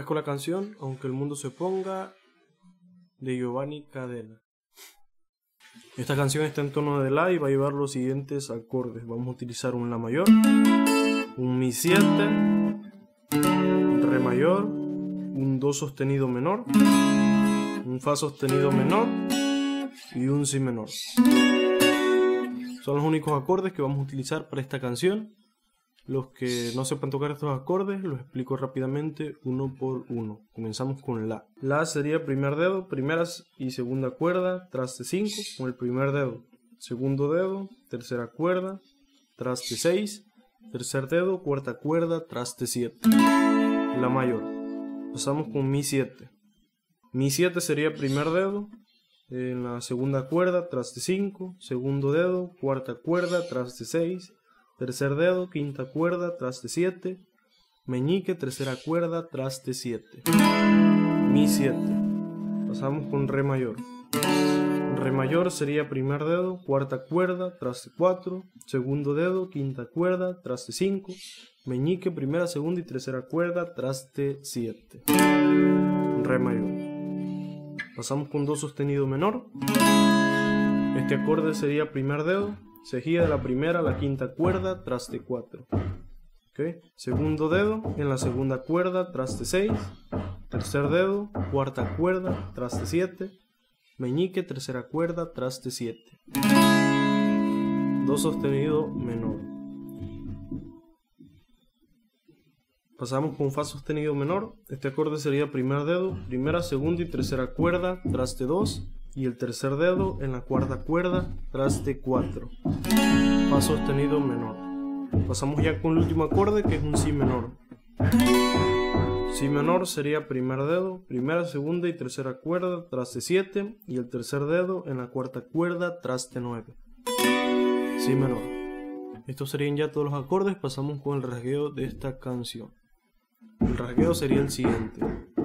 ofrezco la canción Aunque el mundo se ponga, de Giovanni Cadena. Esta canción está en tono de La y va a llevar los siguientes acordes. Vamos a utilizar un La mayor, un Mi 7, un Re mayor, un Do sostenido menor, un Fa sostenido menor y un Si menor. Son los únicos acordes que vamos a utilizar para esta canción. Los que no sepan tocar estos acordes los explico rápidamente uno por uno. Comenzamos con La. La sería primer dedo, primera y segunda cuerda, traste 5 con el primer dedo, segundo dedo, tercera cuerda, traste 6, tercer dedo, cuarta cuerda, traste 7. La mayor. Pasamos con Mi 7. Mi 7 sería primer dedo, en la segunda cuerda, traste 5, segundo dedo, cuarta cuerda, traste 6, tercer dedo, quinta cuerda, traste 7, meñique, tercera cuerda, traste 7. Mi 7. Pasamos con Re mayor. Re mayor sería primer dedo, cuarta cuerda, traste 4, segundo dedo, quinta cuerda, traste 5, meñique, primera, segunda y tercera cuerda, traste 7. Re mayor. Pasamos con Do sostenido menor. Este acorde sería primer dedo, cejilla de la primera a la quinta cuerda, traste 4. ¿Okay? Segundo dedo, en la segunda cuerda, traste 6. Tercer dedo, cuarta cuerda, traste 7. Meñique, tercera cuerda, traste 7. Do sostenido menor. Pasamos con Fa sostenido menor. Este acorde sería primer dedo, primera, segunda y tercera cuerda, traste 2. Y el tercer dedo en la cuarta cuerda, traste 4. Fa sostenido menor. Pasamos ya con el último acorde, que es un Si menor. Si menor sería primer dedo, primera, segunda y tercera cuerda, traste 7. Y el tercer dedo en la cuarta cuerda, traste 9. Si menor. Estos serían ya todos los acordes. Pasamos con el rasgueo de esta canción. El rasgueo sería el siguiente.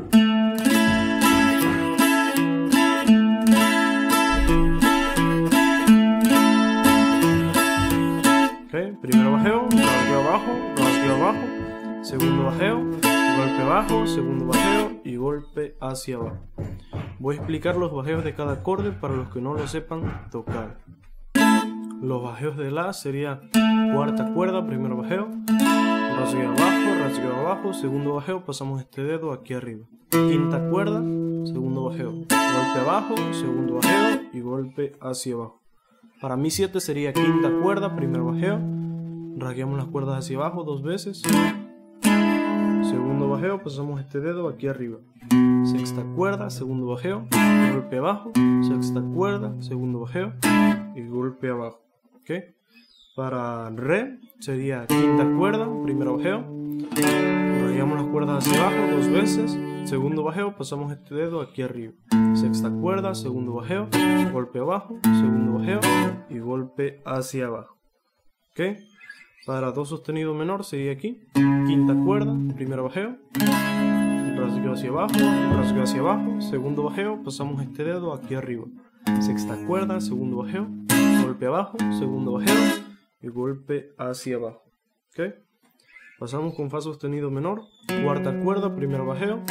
Okay. Primero bajeo, rasgueo abajo, segundo bajeo, golpe abajo, segundo bajeo y golpe hacia abajo. Voy a explicar los bajeos de cada acorde para los que no lo sepan tocar. Los bajeos de La sería cuarta cuerda, primero bajeo, rasgueo abajo, segundo bajeo, pasamos este dedo aquí arriba. Quinta cuerda, segundo bajeo, golpe abajo, segundo bajeo y golpe hacia abajo. Para Mi 7 sería quinta cuerda, primer bajeo, rasgueamos las cuerdas hacia abajo 2 veces, segundo bajeo, pasamos este dedo aquí arriba, sexta cuerda, segundo bajeo, golpe abajo, sexta cuerda, segundo bajeo y golpe abajo. ¿Okay? Para Re sería quinta cuerda, primer bajeo, rasgueamos las cuerdas hacia abajo 2 veces, segundo bajeo, pasamos este dedo aquí arriba, sexta cuerda, segundo bajeo, golpe abajo, segundo bajeo y golpe hacia abajo. ¿Okay? Para Do sostenido menor sería aquí, quinta cuerda, primer bajeo, rasgueo hacia abajo, segundo bajeo, pasamos este dedo aquí arriba, sexta cuerda, segundo bajeo, golpe abajo, segundo bajeo y golpe hacia abajo. ¿Okay? Pasamos con Fa sostenido menor, cuarta cuerda, primer bajeo,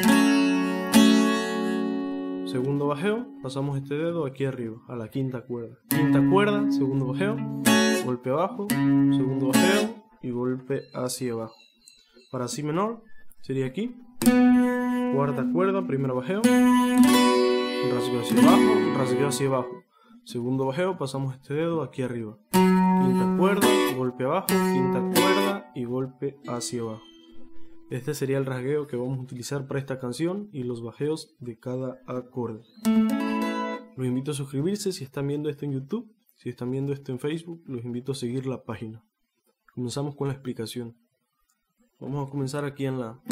segundo bajeo, pasamos este dedo aquí arriba, a la quinta cuerda. Quinta cuerda, segundo bajeo, golpe abajo, segundo bajeo y golpe hacia abajo. Para Si menor sería aquí, cuarta cuerda, primer bajeo, rasgueo hacia abajo, segundo bajeo, pasamos este dedo aquí arriba. Quinta cuerda, golpe abajo, quinta cuerda y golpe hacia abajo. Este sería el rasgueo que vamos a utilizar para esta canción y los bajeos de cada acorde. Los invito a suscribirse si están viendo esto en YouTube. Si están viendo esto en Facebook, los invito a seguir la página. Comenzamos con la explicación. Vamos a comenzar aquí en La.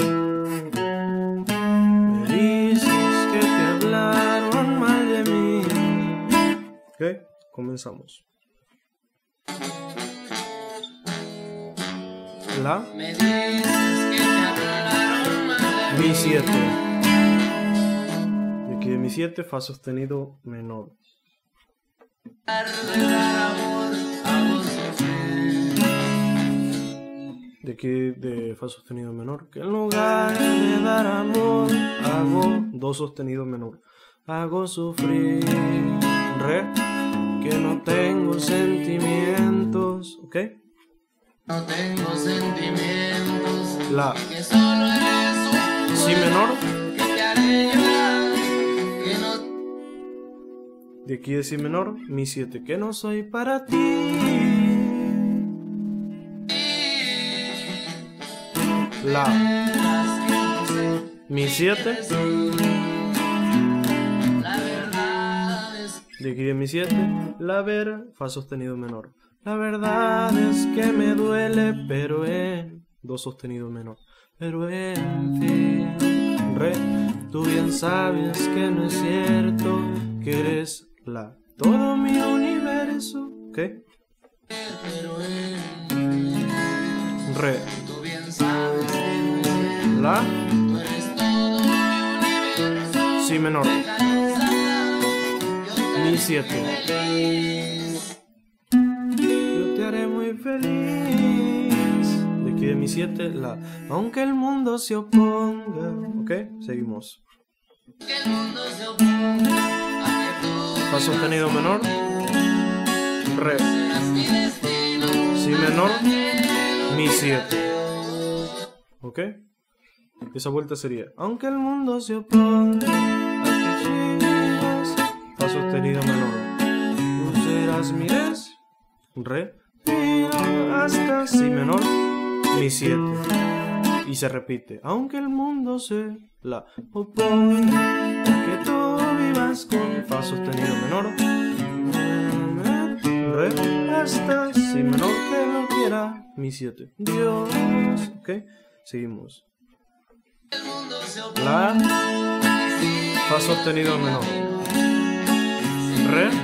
Me dices que te hablaron mal de mí. Ok, comenzamos. La. Me dices que te hablaron mal de Mi 7. Y aquí de Mi 7, Fa sostenido menor. regalar amor a vos sufrir. De aquí de fa sostenido menor. Que en lugar de dar amor, hago do sostenido menor. Hago sufrir, re, que no tengo sentimientos, ¿ok? No tengo sentimientos. La, Que solo eres un si menor. que te haré llorar. Que no. De aquí de si menor, mi 7. Que no soy para ti. La, mi 7. La verdad es De aquí de mi 7, la ver, fa sostenido menor. La verdad es que me duele, pero en do sostenido menor. Pero en fin, re, tú bien sabes que no es cierto, que eres la todo mi universo. ¿Qué? pero en Re, tú bien sabes que la, tú eres todo mi universo. si menor, mi 7. Yo te haré muy feliz. De aquí de mi 7, la, aunque el mundo se oponga. ¿Ok? Seguimos. Que el mundo se oponga a que tú Fa sostenido menor, re, seas mi destino. si menor, mi 7. ¿Ok? Esa vuelta sería, aunque el mundo se oponga a que llegues, fa sostenido menor, tú serás mi re, hasta si menor, mi 7. Y se repite, aunque el mundo se la oponga, que tú vivas con fa sostenido menor, re, hasta si menor, que lo quiera, mi 7. Dios, ¿ok? Seguimos. La, fa sostenido menor, re,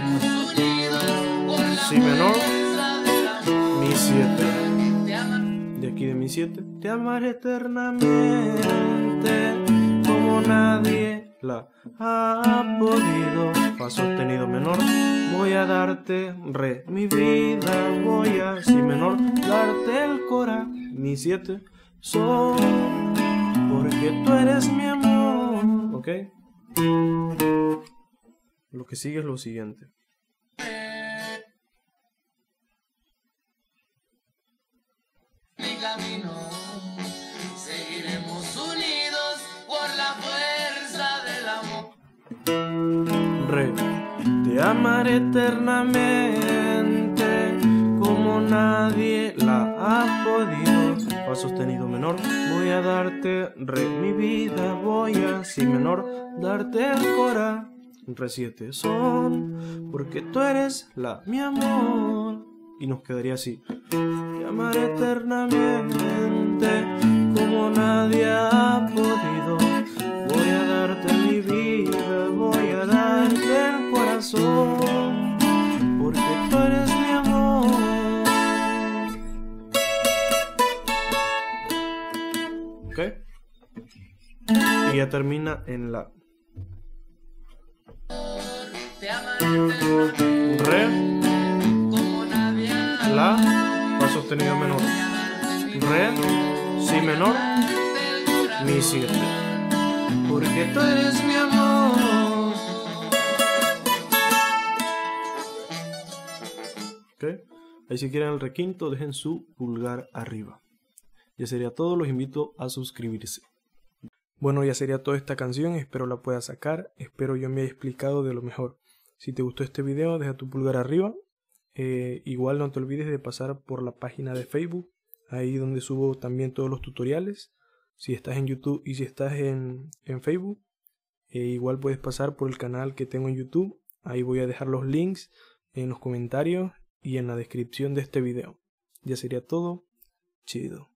si menor, mi 7. De aquí de mi 7, te amaré eternamente como nadie la ha podido. Fa sostenido menor, voy a darte re, mi vida, voy a si menor, darte el cora, mi 7, sol, porque tú eres mi amor. ¿Ok? Lo que sigue es lo siguiente. Mi camino, seguiremos unidos por la fuerza del amor. Re, te amaré eternamente como nadie la ha podido. Fa sostenido menor, voy a darte re, mi vida, voy a si menor, darte el cora, re 7, son, porque tú eres la mi amor. Y nos quedaría así. Te amaré eternamente como nadie ha podido. Voy a darte mi vida, voy a darte el corazón, porque tú eres mi amor. ¿Ok? Y ya termina en la. Te amaré eternamente Re, como nadie ha la, fa sostenido menor. Re, si menor, mi 7. Porque tú eres mi amor. ¿Ok? Ahí si quieren el requinto, dejen su pulgar arriba. Ya sería todo, los invito a suscribirse. Bueno, ya sería toda esta canción, espero la puedas sacar, espero yo me haya explicado de lo mejor. Si te gustó este video, deja tu pulgar arriba. Igual no te olvides de pasar por la página de Facebook, ahí donde subo también todos los tutoriales. Si estás en YouTube y si estás en Facebook, igual puedes pasar por el canal que tengo en YouTube. Ahí voy a dejar los links en los comentarios y en la descripción de este video. Ya sería todo. Chido.